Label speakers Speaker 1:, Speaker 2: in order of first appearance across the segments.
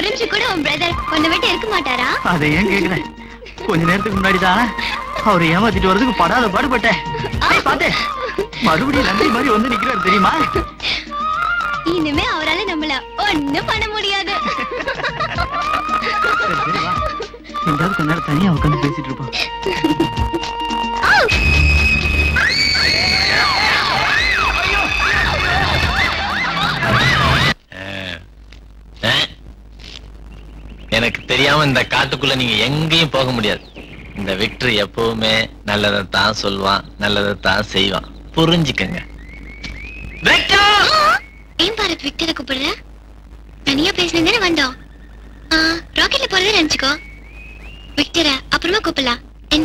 Speaker 1: ஒரு நிமிஷம் கூட உன் பிரதர் உன்னை விட்டு இருக்க மாட்டாரா?
Speaker 2: அதை ஏன் கேக்குறேன்? கொஞ்ச நேரத்துக்கு முன்னாடிதான் அவரை ஏமாத்திட்டு வரதுக்கு படாத பாடுபட்டேன். பாத்தேன் மறுபடியும் நன்றி மாதிரி வந்து நிக்கிறாரு தெரியுமா?
Speaker 1: இனிமே அவரால நம்மள ஒண்ணும் பண்ண முடியாது.
Speaker 2: எங்காவது கொஞ்ச நேரம் தனியா உட்காந்து பேசிட்டு இருப்போம்.
Speaker 3: எனக்கு தெரியாம இந்த காட்டுக்குள்ள நீங்க எங்கேயும் போக முடியாது. இந்த விக்டர் எப்பவுமே நல்லதைத்தான் சொல்வான், நல்லதைத்தான் செய்வான். புரிஞ்சுக்கங்க.
Speaker 1: ஏன் பாரத் விக்டரை கூப்பிடுற? தனியா பேசினே வந்தோம். ராக்கெட்ல போறதை நினைச்சுக்கோ. விக்டரை அப்புறமா கூப்பிடலாம் என்ன?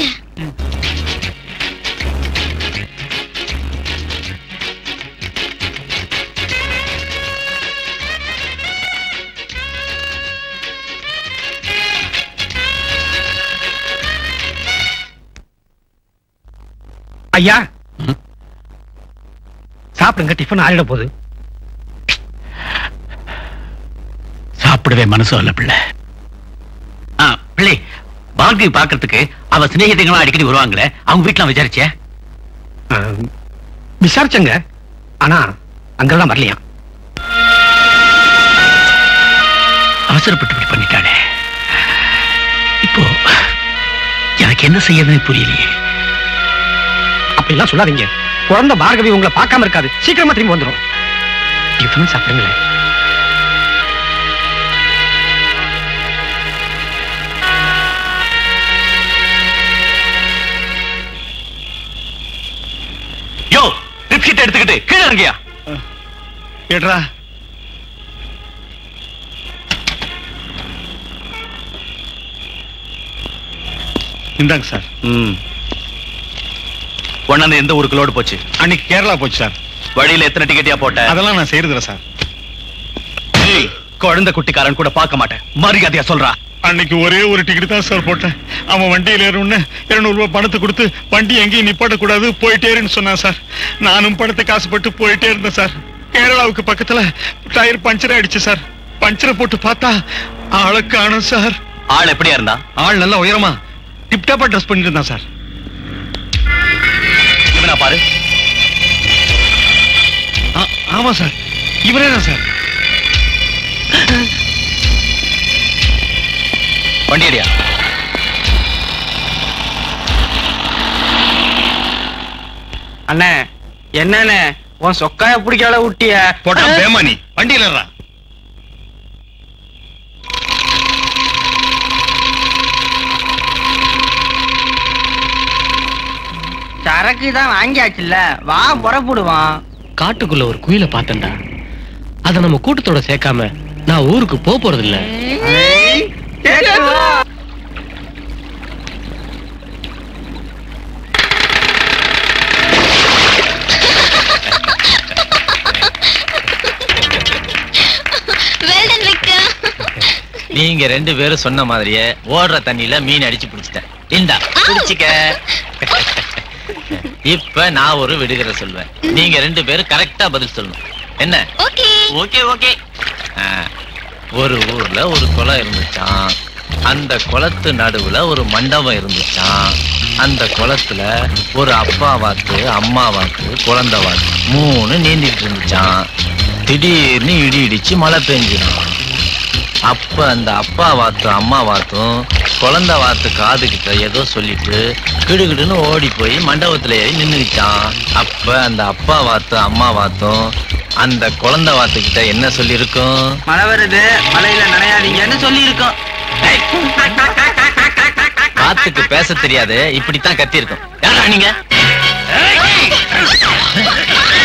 Speaker 4: ஐயா சாப்பிடுங்க, டிஃபன் ஆறிட போகுது.
Speaker 5: சாப்பிடவே மனசு இல்ல பிள்ளை. பிள்ளை பார்கவி பாக்கிறதுக்கு அவ சிநேகிதங்களா அடிக்கடி வருவாங்களே, அவங்க வீட்டுல விசாரிச்சே?
Speaker 4: விசாரிச்சங்க, ஆனா அங்கெல்லாம் வரலையா.
Speaker 5: அவசரப்பட்டு இப்படி பண்ணிட்டானே. இப்போ எனக்கு என்ன செய்யறதுன்னு புரியலையே.
Speaker 4: அப்படிலாம் சொல்லாதீங்க. குழந்தை பார்கவி உங்களை பார்க்காம இருக்காது, சீக்கிரமா திரும்பி வந்துடும். டிஃபன் சாப்பிடுங்களேன்.
Speaker 5: யோ, ரிப்ஷீட் எடுத்துக்கிட்டு கீழே இறங்கியா.
Speaker 6: ஏட்ரா இந்தாங்க சார்.
Speaker 5: ஒன்னாந்து எந்த ஊருக்கு லோடு போச்சு?
Speaker 6: அன்னைக்கு கேரளா போச்சு சார்.
Speaker 5: வழியில எத்தனை டிக்கெட்டியா போட்ட?
Speaker 6: அதெல்லாம் நான் செய்யறதில்ல சார்.
Speaker 5: குழந்தை குட்டிக்காரன் கூட பார்க்க மாட்டேன், மரியாதையா சொல்றா.
Speaker 6: அன்னைக்கு ஒரே ஒரு டிக்கெட் தான் சார் போட்டேன். அவன் வண்டியில் ஏறணும்னு 200 ரூபாய் பணத்தை கொடுத்து வண்டி எங்கேயும் நிப்பாட்டக்கூடாது போயிட்டேருன்னு சொன்னான் சார். நானும் பணத்தை காசுப்பட்டு போயிட்டே இருந்தேன் சார். கேரளாவுக்கு பக்கத்துல டயர் பஞ்சர் ஆயிடுச்சு சார். பஞ்சரை போட்டு பார்த்தா ஆளை காணோம் சார்.
Speaker 5: ஆள் எப்படியா இருந்தா?
Speaker 6: ஆள் நல்லா உயரமா டிப்டாப்பா ட்ரெஸ் பண்ணிட்டு இருந்தான் சார்.
Speaker 5: இவனா பாரு.
Speaker 6: ஆமா சார், இவரே தான் சார்.
Speaker 5: வண்டியடியா?
Speaker 2: அண்ணே என்னண்ணே உன் சொக்காய பிடிக்கால ஊட்டிய
Speaker 6: போட்டா பேமானி வண்டியில
Speaker 2: சரக்கு தான் வாங்கியாச்சுல்ல, வா புறப்படுவான்.
Speaker 7: காட்டுக்குள்ள ஒரு குயில பார்த்தேன்டா. அத நம்ம கூட்டத்தோட சேர்க்காம நான் ஊருக்கு போறது இல்ல.
Speaker 3: நீங்க 2 பேரும் சொன்ன மாதிரியே ஓடுற தண்ணியில மீன் அடிச்சு பிடிச்சிட்டேன். இந்தா பிடிச்சிக்க. இப்ப நான் ஒரு விடுகதை சொல்வேன், நீங்க 2 பேரும் கரெக்டா பதில் சொல்லணும். என்ன?
Speaker 1: Okay
Speaker 3: okay okay. ஒரு ஊர்ல ஒரு குளம் இருந்துச்சான். அந்த குளத்து நடுவுல ஒரு மண்டபம் இருந்துச்சான். அந்த குளத்துல ஒரு அப்பா வாத்து, அம்மா வாத்து, குழந்தை வாத்து 3 நீந்திட்டு இருந்துச்சான். திடீர்னு இடி இடிச்சு மழை பெஞ்சிடும். அப்ப அந்த அப்பா வாத்தும் அம்மா வாத்தும் குழந்தை வாத்து காது கிட்ட ஏதோ சொல்லிட்டு கிடுகிடுன்னு ஓடி போய் மண்டபத்துல ஏறி நின்னுச்சான். அப்ப அந்த அப்பா வாத்தும் அம்மா வாத்தும் அந்த குழந்தை வாத்து கிட்ட என்ன சொல்லி இருக்கும்?
Speaker 2: மழை வருது, மழையில நனையாதீங்கன்னு சொல்லி இருக்கோம்.
Speaker 3: வாத்துக்கு பேச தெரியாது, இப்படித்தான் கத்தி இருக்கும். யாரா நீங்க?